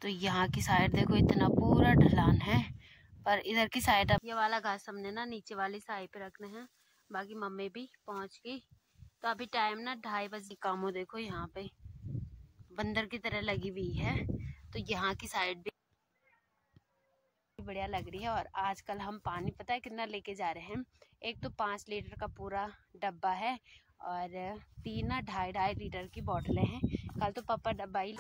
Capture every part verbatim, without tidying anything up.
तो यहाँ की साइड देखो इतना पूरा ढलान है, पर इधर की साइड अब ये वाला घास हमने ना नीचे वाली साइड पे रखने हैं। बाकी मम्मी भी पहुंच गई। तो अभी टाइम ना ढाई बजे। कामो देखो यहाँ पे बंदर की तरह लगी हुई है। तो यहाँ की साइड भी बढ़िया लग रही है। और आजकल हम पानी पता है कितना लेके जा रहे हैं। एक तो पाँच लीटर का पूरा डब्बा है और तीन ना ढाई ढाई लीटर की बोतलें हैं। कल तो पापा डब्बा ही।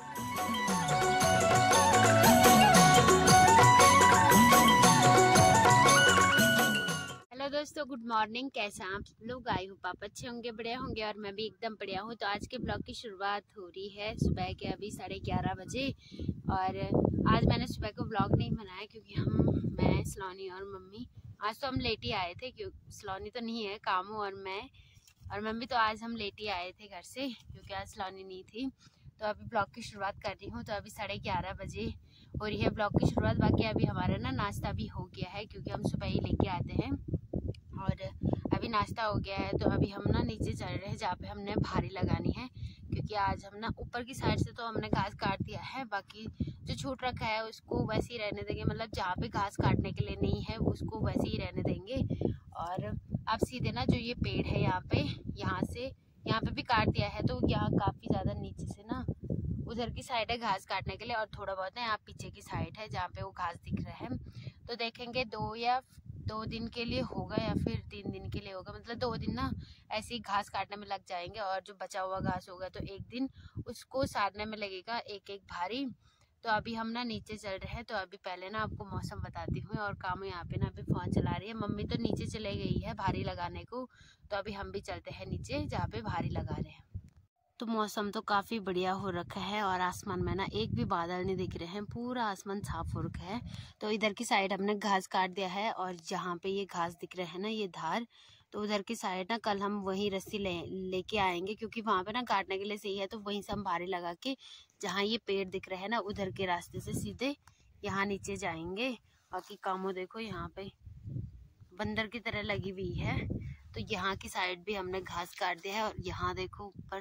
हेलो दोस्तों, गुड मॉर्निंग। कैसे आप लोग? आई हो पापा अच्छे होंगे, बढ़िया होंगे और मैं भी एकदम बढ़िया हूँ। तो आज के ब्लॉग की शुरुआत हो रही है सुबह के अभी साढ़े ग्यारह बजे। और आज मैंने सुबह को ब्लॉग नहीं बनाया क्योंकि हम मैं सलोनी और मम्मी आज तो हम लेट ही आए थे। क्योंकि सलोनी तो नहीं है, कामू और मैं और मम्मी तो आज हम लेट ही आए थे घर से क्योंकि आज सलोनी नहीं थी। तो अभी ब्लॉग की शुरुआत कर रही हूँ। तो अभी साढ़े ग्यारह बजे हो रही है ब्लॉग की शुरुआत। बाकी अभी हमारा ना नाश्ता भी हो गया है क्योंकि हम सुबह ही लेके आते हैं और अभी नाश्ता हो गया है। तो अभी हम ना नीचे चल रहे हैं जहाँ पे हमने भारी लगानी है क्योंकि आज हम ना ऊपर की साइड से तो हमने घास काट दिया है। बाकी जो छूट रखा है उसको वैसे ही रहने देंगे, मतलब जहाँ पे घास काटने के लिए नहीं है उसको वैसे ही रहने देंगे। और अब सीधे ना जो ये पेड़ है यहाँ पे यहाँ से यहाँ पे भी काट दिया है। तो यहाँ काफ़ी ज़्यादा नीचे से ना उधर की साइड है घास काटने के लिए और थोड़ा बहुत है यहाँ पीछे की साइड है जहाँ पे वो घास दिख रहा है। तो देखेंगे दो या दो दिन के लिए होगा या फिर तीन दिन के लिए होगा, मतलब दो दिन ना ऐसे ही घास काटने में लग जाएंगे और जो बचा हुआ घास होगा तो एक दिन उसको सारने में लगेगा एक एक भारी। तो अभी हम ना नीचे चल रहे हैं। तो अभी पहले ना आपको मौसम बताती हूँ। और काम यहाँ पे ना अभी फोन चला रही है। मम्मी तो नीचे चले गई है भारी लगाने को। तो अभी हम भी चलते हैं नीचे जहाँ पे भारी लगा रहे हैं। तो मौसम तो काफ़ी बढ़िया हो रखा है और आसमान में ना एक भी बादल नहीं दिख रहे हैं, पूरा आसमान साफ हो रखा है। तो इधर की साइड हमने घास काट दिया है और जहाँ पे ये घास दिख रहे हैं ना ये धार, तो उधर की साइड ना कल हम वहीं रस्सी ले लेके आएंगे क्योंकि वहाँ पे ना काटने के लिए सही है। तो वहीं से हम भारी लगा के जहाँ ये पेड़ दिख रहे हैं ना उधर के रास्ते से सीधे यहाँ नीचे जाएंगे। बाकी कामो देखो यहाँ पे बंदर की तरह लगी हुई है। तो यहाँ की साइड भी हमने घास काट दिया है और यहाँ देखो ऊपर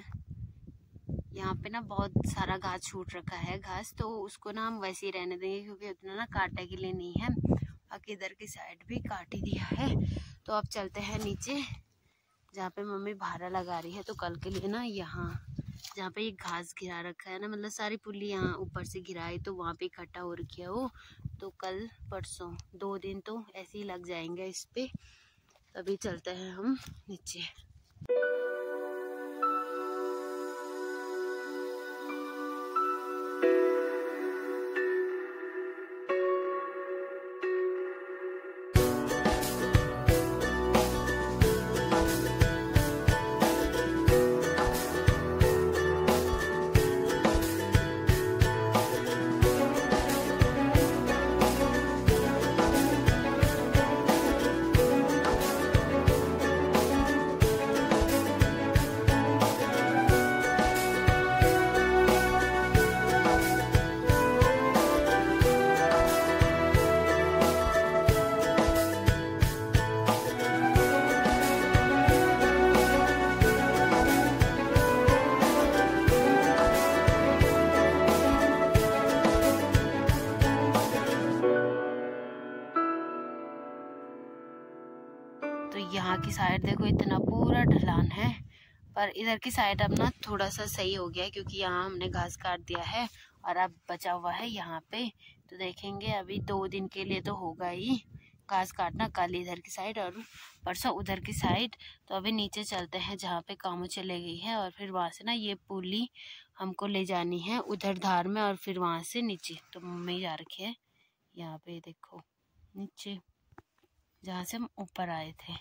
यहाँ पे ना बहुत सारा घास छूट रखा है घास, तो उसको ना हम वैसे ही रहने देंगे क्योंकि उतना ना काटने के लिए नहीं है। बाकी इधर की साइड भी काट ही दिया है। तो अब चलते हैं नीचे जहाँ पे मम्मी भारा लगा रही है। तो कल के लिए ना यहाँ जहाँ पे ये घास गिरा रखा है ना, मतलब सारी पुल्ली यहाँ ऊपर से गिराई तो वहाँ पे इकट्ठा हो रखी है वो। तो कल परसों दो दिन तो ऐसे ही लग जाएंगे इस पे। तभी चलते हैं हम नीचे। तो यहाँ की साइड देखो इतना पूरा ढलान है, पर इधर की साइड अब ना थोड़ा सा सही हो गया है क्योंकि यहाँ हमने घास काट दिया है और अब बचा हुआ है यहाँ पे। तो देखेंगे अभी दो दिन के लिए तो होगा ही घास काटना, कल इधर की साइड और परसों उधर की साइड। तो अभी नीचे चलते हैं जहाँ पे कामू चले गई है और फिर वहाँ से ना ये पुली हमको ले जानी है उधर धार में और फिर वहाँ से नीचे। तो मम्मी जा रखी है यहाँ पे देखो नीचे जहाँ से हम ऊपर आए थे।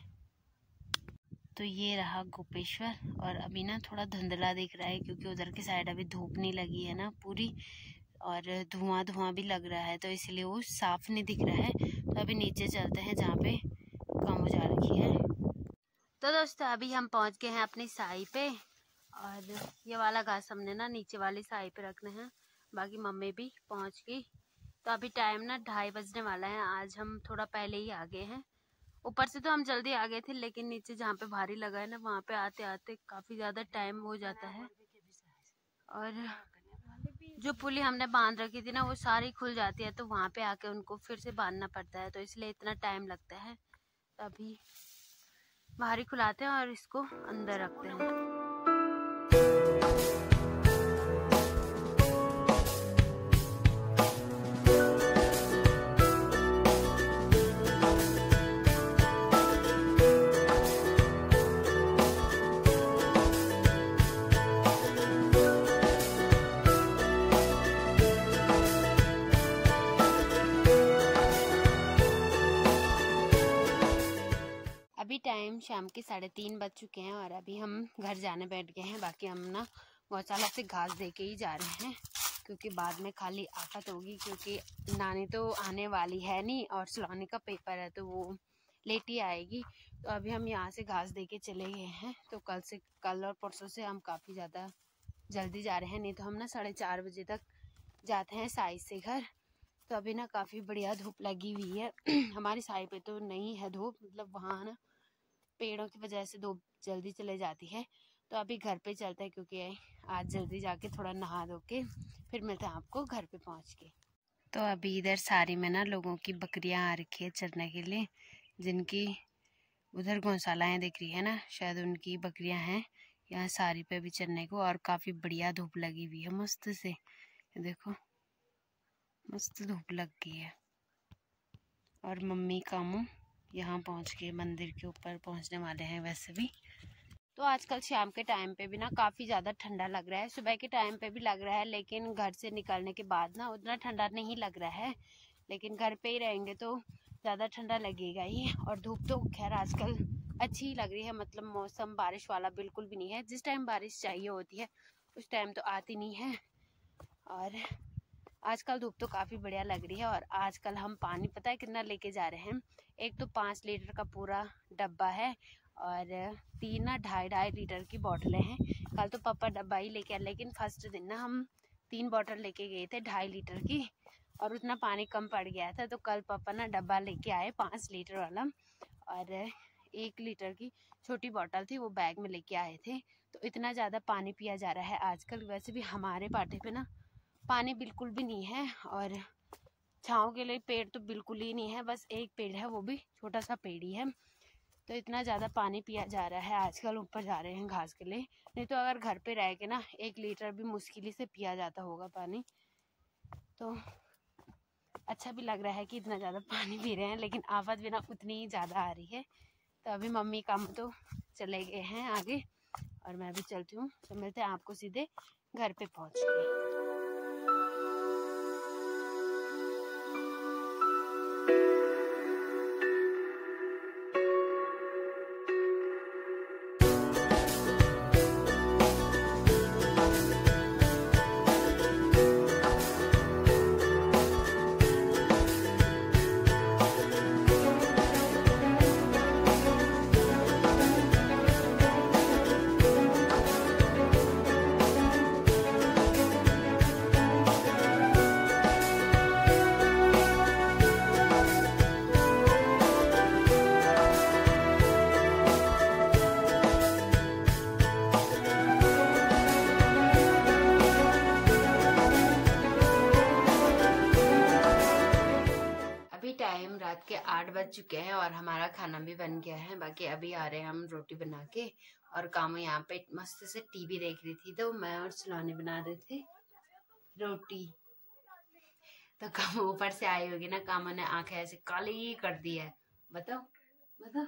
तो ये रहा गोपेश्वर और अभी ना थोड़ा धुंधला दिख रहा है क्योंकि उधर की साइड अभी धूप नहीं लगी है ना पूरी और धुआं धुआं भी लग रहा है तो इसलिए वो साफ नहीं दिख रहा है। तो अभी नीचे चलते हैं जहाँ पे कामू जा रखी है। तो दोस्तों अभी हम पहुँच गए हैं अपनी साई पे और ये वाला घास हमने ना नीचे वाली साई पे रखने हैं। बाकी मम्मी भी पहुँच गई। तो अभी टाइम ना ढाई बजने वाला है। आज हम थोड़ा पहले ही आ गए हैं। ऊपर से तो हम जल्दी आ गए थे लेकिन नीचे जहाँ पे भारी लगा है ना वहाँ पे आते आते काफ़ी ज़्यादा टाइम हो जाता है। और जो पुली हमने बांध रखी थी ना वो सारी खुल जाती है, तो वहाँ पे आके उनको फिर से बांधना पड़ता है, तो इसलिए इतना टाइम लगता है। तो अभी बाहर ही खुलाते हैं और इसको अंदर रखते हैं। अभी टाइम शाम के साढ़े तीन बज चुके हैं और अभी हम घर जाने बैठ गए हैं। बाकी हम ना गौशाला से घास दे के ही जा रहे हैं, क्योंकि बाद में खाली आफत होगी, क्योंकि नानी तो आने वाली है नहीं और सलोनी का पेपर है तो वो लेट ही आएगी। तो अभी हम यहाँ से घास दे के चले गए हैं। तो कल से कल और परसों से हम काफ़ी ज़्यादा जल्दी जा रहे हैं, नहीं तो हम ना साढ़े चार बजे तक जाते हैं साई से घर। तो अभी ना काफ़ी बढ़िया धूप लगी हुई है। हमारी साई पे तो नहीं है धूप, मतलब वहाँ ना पेड़ों की वजह से धूप जल्दी चले जाती है। तो अभी घर पे चलते हैं, क्योंकि आज जल्दी जाके थोड़ा नहा धो के फिर मिलते हैं आपको घर पे पहुंच के। तो अभी इधर सारी में ना लोगों की बकरियां आ रखी है चरने के लिए, जिनकी उधर गौशालाएं दिख रही है ना, शायद उनकी बकरियां हैं यहाँ सारी पे भी चरने को। और काफ़ी बढ़िया धूप लगी हुई है मस्त से, देखो मस्त धूप लग गई है। और मम्मी कामू यहाँ पहुँच के मंदिर के ऊपर पहुँचने वाले हैं वैसे भी। तो आजकल शाम के टाइम पे भी ना काफ़ी ज़्यादा ठंडा लग रहा है, सुबह के टाइम पे भी लग रहा है, लेकिन घर से निकलने के बाद ना उतना ठंडा नहीं लग रहा है। लेकिन घर पे ही रहेंगे तो ज़्यादा ठंडा लगेगा ही। और धूप तो खैर आजकल अच्छी ही लग रही है, मतलब मौसम बारिश वाला बिल्कुल भी नहीं है। जिस टाइम बारिश चाहिए होती है उस टाइम तो आती नहीं है। और आजकल धूप तो काफ़ी बढ़िया लग रही है। और आजकल हम पानी पता है कितना लेके जा रहे हैं, एक तो पाँच लीटर का पूरा डब्बा है और तीन ना ढाई ढाई लीटर की बोतलें हैं। कल तो पापा डब्बा ही लेके आए, लेकिन फर्स्ट दिन ना हम तीन बोतल लेके गए थे ढाई लीटर की, और उतना पानी कम पड़ गया था। तो कल पापा ना डब्बा लेके आए पाँच लीटर वाला, और एक लीटर की छोटी बोतल थी वो बैग में लेके आए थे। तो इतना ज़्यादा पानी पिया जा रहा है आजकल। वैसे भी हमारे पाटे पे ना पानी बिल्कुल भी नहीं है, और छाँव के लिए पेड़ तो बिल्कुल ही नहीं है, बस एक पेड़ है, वो भी छोटा सा पेड़ ही है। तो इतना ज़्यादा पानी पिया जा रहा है आजकल। ऊपर जा रहे हैं घास के लिए, नहीं तो अगर घर पे रह के ना एक लीटर भी मुश्किल से पिया जाता होगा पानी। तो अच्छा भी लग रहा है कि इतना ज़्यादा पानी पी रहे हैं, लेकिन आफत भी ना उतनी ही ज़्यादा आ रही है। तो अभी मम्मी काम तो चले गए हैं आगे और मैं भी चलती हूँ। तो मिलते हैं आपको सीधे घर पे पहुँच के। टाइम रात के आठ बज चुके हैं और हमारा खाना भी बन गया है। बाकी अभी आ रहे हैं हम रोटी बना के, और कामो यहाँ पे मस्त से टीवी देख रही थी, तो मैं और सलोनी बना रहे थे रोटी। तो कामो ऊपर से आई होगी ना, कामो ने आंखें ऐसे काली कर दी है। बताओ बताओ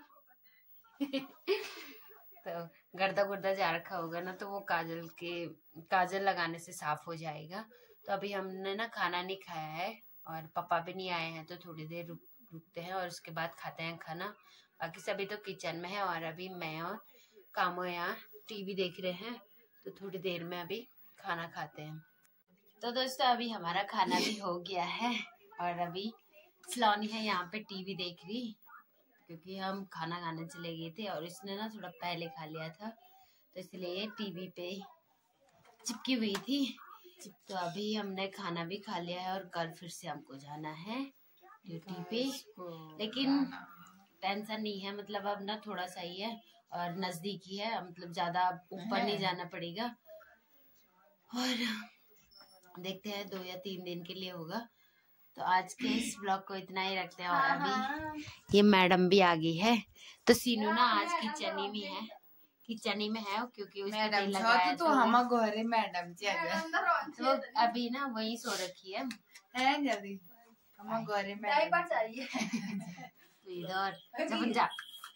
तो गर्दा गुर्दा जा रखा होगा ना, तो वो काजल के काजल लगाने से साफ हो जाएगा। तो अभी हमने ना खाना नहीं खाया है और पापा भी नहीं आए हैं, तो थोड़ी देर रुक रुकते हैं और उसके बाद खाते हैं खाना। बाकी सभी तो किचन में है और अभी मैं और कामो यहाँ टीवी देख रहे हैं। तो थोड़ी देर में अभी खाना खाते हैं। तो दोस्तों अभी हमारा खाना भी हो गया है और अभी सलोनी है यहाँ पे टीवी देख रही, क्योंकि हम खाना खाने चले गए थे और इसने ना थोड़ा पहले खा लिया था, तो इसलिए टीवी पे चिपकी हुई थी। तो अभी हमने खाना भी खा लिया है और कल फिर से हमको जाना है ड्यूटी पे, लेकिन टेंशन नहीं है, मतलब अब ना थोड़ा सा ही है और नजदीक ही है, मतलब ज्यादा ऊपर नहीं जाना पड़ेगा। और देखते हैं दो या तीन दिन के लिए होगा। तो आज के इस ब्लॉग को इतना ही रखते हैं। और अभी ये मैडम भी आ गई है, तो सीनू ना आज किचनी में है, किचनी में है क्योंकि उसने तेल लगाया तो हम गोरे मैडम जी तो अभी ना वही सो रखी है है जल्दी हम गोरे मैडम चाहिए इधर जब जा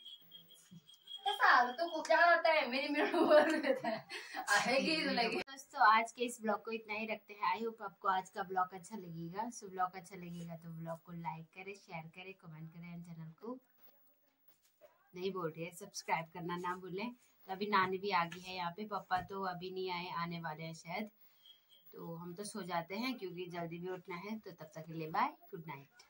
तो दोस्तों आज के इस ब्लॉग को इतना ही रखते हैं। आई होप आपको आज का ब्लॉग अच्छा लगेगा। सो ब्लॉग अच्छा लगेगा तो ब्लॉग को लाइक करें, शेयर करें, कमेंट करें एंड चैनल को नहीं बोल रही है सब्सक्राइब करना ना भूलें। तो अभी नानी भी आ गई है यहाँ पे, पापा तो अभी नहीं आए, आने वाले हैं शायद। तो हम तो सो जाते हैं क्योंकि जल्दी भी उठना है। तो तब तक के लिए बाय, गुड नाइट।